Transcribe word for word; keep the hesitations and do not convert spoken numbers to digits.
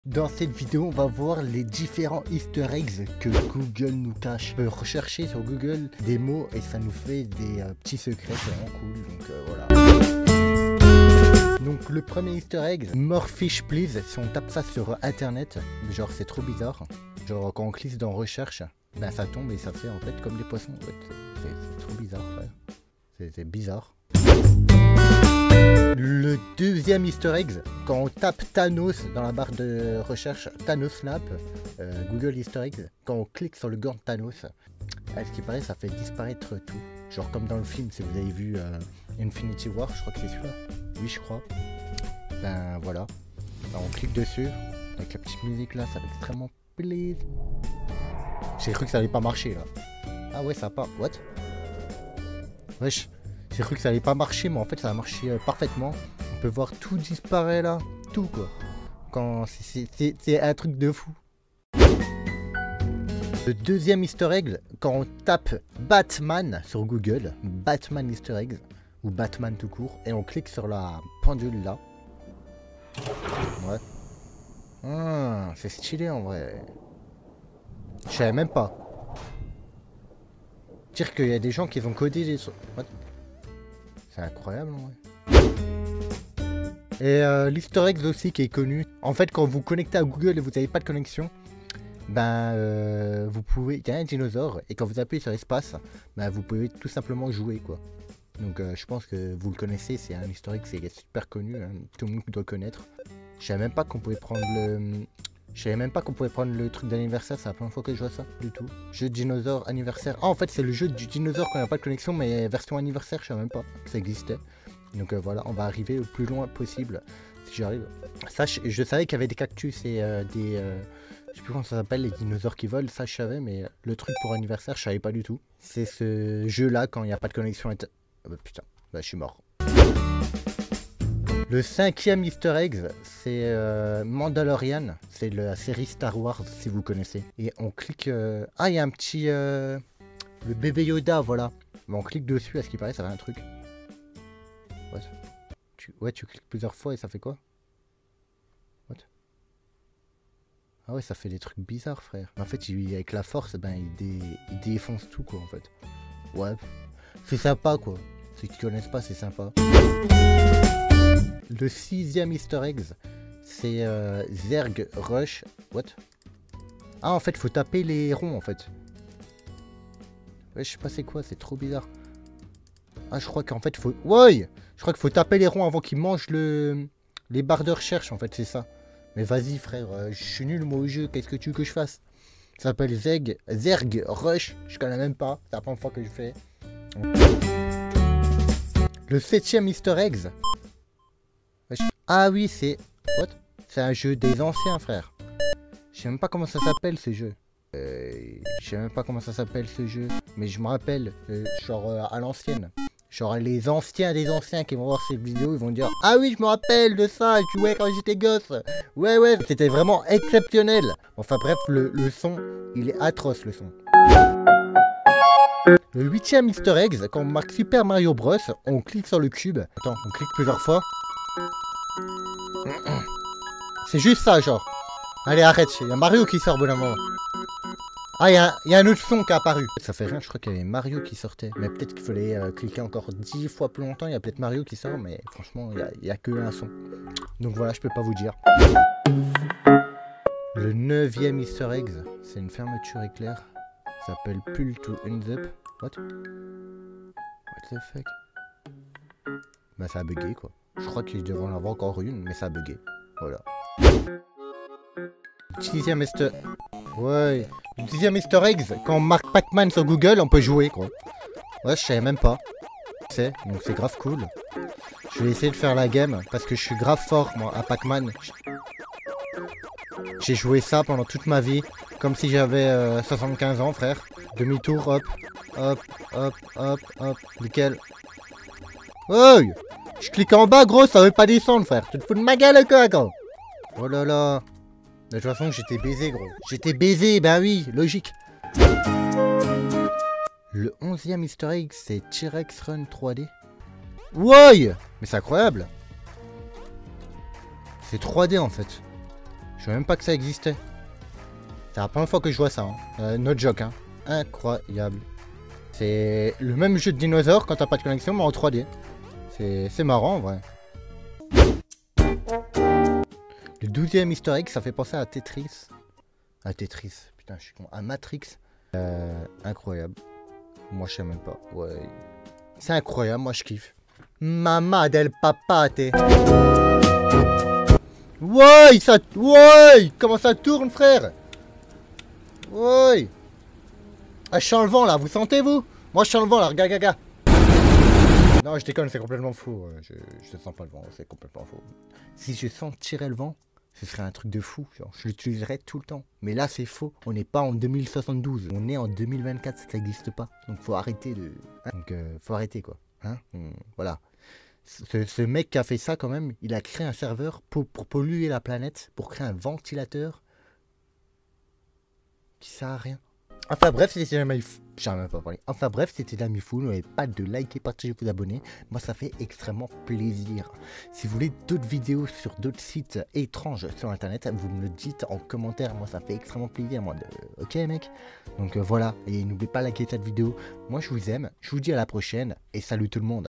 Dans cette vidéo, on va voir les différents easter eggs que Google nous cache. On peut rechercher sur Google des mots et ça nous fait des euh, petits secrets, c'est vraiment cool, donc euh, voilà. Donc le premier easter egg, more fish please, si on tape ça sur internet, genre c'est trop bizarre. Genre quand on clique dans recherche, ben ça tombe et ça fait en fait comme des poissons en fait. C'est trop bizarre, ouais. C'est bizarre. Le deuxième easter egg, quand on tape Thanos dans la barre de recherche, Thanos Snap, euh, Google easter egg, quand on clique sur le gant de Thanos, à ce qui paraît ça fait disparaître tout. Genre comme dans le film, si vous avez vu euh, Infinity War, je crois que c'est celui-là. Oui, je crois. Ben voilà. Ben, on clique dessus, avec la petite musique là, ça fait extrêmement plaisir. J'ai cru que ça allait pas marcher là. Ah ouais, ça a pas. What? Wesh. J'ai cru que ça allait pas marcher, mais en fait ça a marché euh, parfaitement. On peut voir tout disparaît là, tout quoi. Quand c'est un truc de fou. Le deuxième easter egg, quand on tape Batman sur Google, Batman easter egg, ou Batman tout court, et on clique sur la pendule là. Ouais. Ah, c'est stylé en vrai. Je savais même pas. Dire qu'il y a des gens qui ont codé des... What? C'est incroyable, ouais. Et euh, l'easter egg aussi qui est connu. En fait, quand vous connectez à Google et vous n'avez pas de connexion, ben euh, vous pouvez. Il y a un dinosaure et quand vous appuyez sur espace, ben vous pouvez tout simplement jouer quoi. Donc euh, je pense que vous le connaissez. C'est un easter egg, c'est super connu. Hein, tout le monde doit connaître. Je savais même pas qu'on pouvait prendre le. Je savais même pas qu'on pouvait prendre le truc d'anniversaire, c'est la première fois que je vois ça, du tout. Jeu de dinosaure anniversaire. Ah, en fait, c'est le jeu du dinosaure quand il n'y a pas de connexion, mais version anniversaire, je savais même pas que ça existait. Donc euh, voilà, on va arriver le plus loin possible, si j'arrive. Ça, je, je savais qu'il y avait des cactus et euh, des... Euh, je sais plus comment ça s'appelle, les dinosaures qui volent, ça je savais, mais le truc pour anniversaire, je savais pas du tout. C'est ce jeu-là, quand il n'y a pas de connexion... Oh, bah, putain, bah, je suis mort. Le cinquième easter egg, c'est euh, Mandalorian, c'est la série Star Wars si vous connaissez. Et on clique... Euh... Ah, il y a un petit... Euh... Le bébé Yoda, voilà. Bon, on clique dessus, à ce qui paraît, ça fait un truc. What? Tu... Ouais, tu cliques plusieurs fois et ça fait quoi? What? Ah ouais, ça fait des trucs bizarres, frère. En fait, il... avec la force, ben, il, dé... il défonce tout, quoi, en fait. Ouais, c'est sympa, quoi. Ceux qui connaissent pas, c'est sympa. Le sixième easter egg, c'est euh, Zerg Rush. What? Ah, en fait, faut taper les ronds, en fait. Ouais, je sais pas c'est quoi, c'est trop bizarre. Ah, je crois qu'en fait, faut... Ouais! Je crois qu'il faut taper les ronds avant qu'ils mangent le... les barres de recherche, en fait, c'est ça. Mais vas-y, frère, euh, je suis nul, moi, au jeu. Qu'est-ce que tu veux que je fasse? Ça s'appelle Zerg... Zerg Rush. Je connais même pas. C'est la première fois que je fais. Le septième easter egg... Ah oui, c'est... What? C'est un jeu des anciens, frère. Je sais même pas comment ça s'appelle, ce jeu. Euh, je sais même pas comment ça s'appelle, ce jeu. Mais je me rappelle, euh, genre euh, à l'ancienne. Genre les anciens des anciens qui vont voir cette vidéo, ils vont dire « Ah oui, je me rappelle de ça, je jouais quand j'étais gosse. Ouais, ouais, c'était vraiment exceptionnel. » Enfin bref, le, le son, il est atroce, le son. Le huitième easter egg, quand on marque Super Mario Bros, on clique sur le cube. Attends, on clique plusieurs fois. C'est juste ça, genre. Allez, arrête, il y a Mario qui sort, bon moment. Ah, il y, y a un autre son qui est apparu. Ça fait rien, je crois qu'il y avait Mario qui sortait. Mais peut-être qu'il fallait euh, cliquer encore dix fois plus longtemps. Il y a peut-être Mario qui sort, mais franchement, il n'y a, a que un son. Donc voilà, je peux pas vous dire. Le neuvième easter egg, c'est une fermeture éclair. Ça s'appelle Pull to Unzip. What? What the fuck? Bah, ça a bugué, quoi. Je crois qu'il devrait en avoir encore une, mais ça a bugué. Voilà. Dixième easter... Ouais. Le dixième easter egg, quand on marque Pac-Man sur Google, on peut jouer, quoi. Ouais, je savais même pas. C'est, donc c'est grave cool. Je vais essayer de faire la game, parce que je suis grave fort, moi, à Pac-Man. J'ai joué ça pendant toute ma vie, comme si j'avais euh, soixante-quinze ans, frère. Demi-tour, hop, hop, hop, hop, hop, nickel. Oh! Je clique en bas, gros, ça veut pas descendre, frère. Tu te fous de ma gueule, quoi, gros. Oh là là. De toute façon, j'étais baisé, gros. J'étais baisé, ben oui, logique. Le onzième easter egg, c'est T-Rex Run trois D. Ouais! Mais c'est incroyable. C'est trois D, en fait. Je savais même pas que ça existait. C'est la première fois que je vois ça. Hein. Euh, no joke, hein. Incroyable. C'est le même jeu de dinosaures quand t'as pas de connexion, mais en trois D. C'est marrant, en vrai. Le douzième easter egg, ça fait penser à Tetris. À Tetris, putain, je suis con. À Matrix. Euh, incroyable. Moi, je sais même pas. Ouais. C'est incroyable, moi, je kiffe. Mamma del papate. Ouais, ça... Ouais, comment ça tourne, frère? Ouais. Ah, je sens le vent, là. Vous sentez, vous? Moi, je sens le vent, là. Regarde, regarde. Non, je déconne, c'est complètement faux. Je, je sens pas le vent, c'est complètement faux. Si je sentirais le vent, ce serait un truc de fou. Genre, je l'utiliserais tout le temps. Mais là, c'est faux. On n'est pas en deux mille soixante-douze. On est en deux mille vingt-quatre, ça n'existe pas. Donc, faut arrêter de... Hein. Donc, euh, faut arrêter, quoi. Hein. Hum, voilà. Ce, ce mec qui a fait ça, quand même, il a créé un serveur pour, pour polluer la planète, pour créer un ventilateur qui sert à rien. Enfin bref, c'était la Mifou. J'en ai même pas parlé. Enfin bref, c'était la Mifou. N'oubliez pas de liker, partager, vous abonner. Moi, ça fait extrêmement plaisir. Si vous voulez d'autres vidéos sur d'autres sites étranges sur internet, vous me le dites en commentaire. Moi, ça fait extrêmement plaisir. Moi, de... ok, mec. Donc euh, voilà. Et n'oubliez pas de liker cette vidéo. Moi, je vous aime. Je vous dis à la prochaine. Et salut tout le monde.